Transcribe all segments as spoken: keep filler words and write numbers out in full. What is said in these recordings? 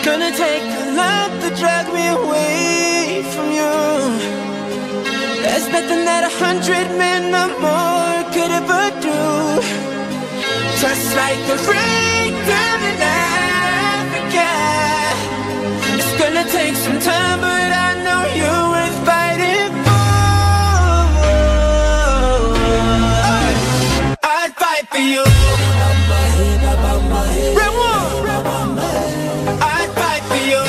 gonna take a lot to drag me away from you. There's nothing that a hundred men or more could ever do. Just like the rain down in Africa. It's gonna take some time, but I know you're worth fighting for. I'd fight for you. Red one. I'd fight for you.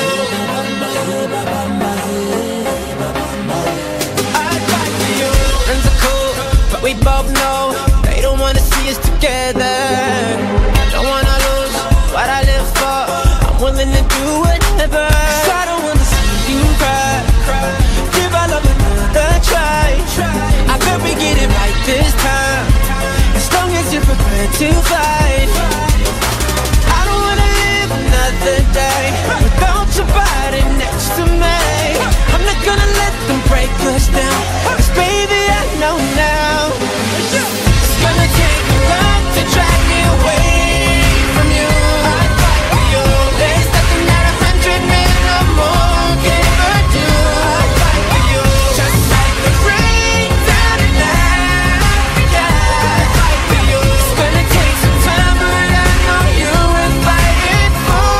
I'd fight for you. Friends are cool, but we both know they don't wanna see us together. Don't wanna lose what I live for. I'm willing to do whatever. Cause I don't wanna see you cry. Give our love another try. I bet we get it right this time, as long as you're prepared to fight. I don't wanna live another day without your body next to me. I'm not gonna let them break us down, cause baby I know now it's gonna take a lot to drag me away from you. I'd fight for you. There's nothing that a hundred men or more can ever do. I'd fight for you. Just like the rain down in Africa. I'd fight for you. It's gonna take some time, but I know you're worth fighting for.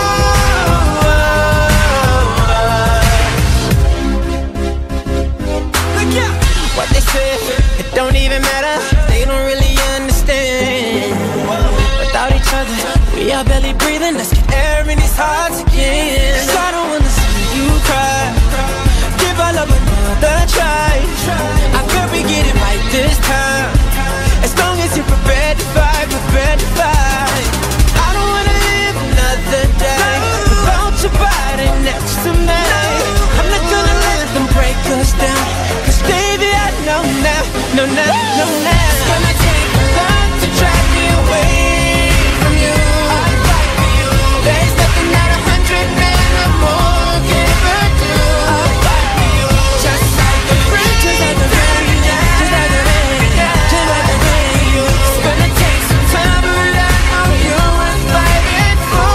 Look out! What they say, it don't even matter. They don't really understand. Without each other, we are barely breathing. Let's get air in these hearts again. Cause I don't wanna see you cry. Give our love another try. I bet we get it right this time, as long as you're prepared to fight, prepared to fight. I don't wanna live another day without your body next to me. I'm not gonna let them break us down, cause baby I know now, no now, no now. It's gonna take a lot to drag me away from you. I'd fight for you. There's nothing that a hundred men or more can ever do. I'd fight for you. Just like the rain, just like the rain, just like the rain, just like the rain. It's gonna take some time, but I know you're worth fighting for.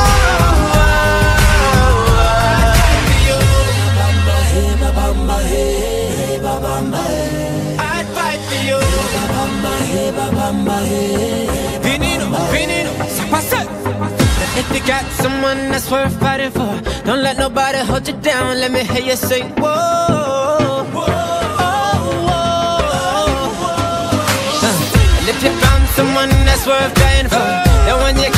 I'd fight for you. Vinino, Vinino, ça passe. If you got someone that's worth fighting for, don't let nobody hold you down. Let me hear you say, whoa, whoa, whoa. Uh, and if you found someone that's worth dying for, the one you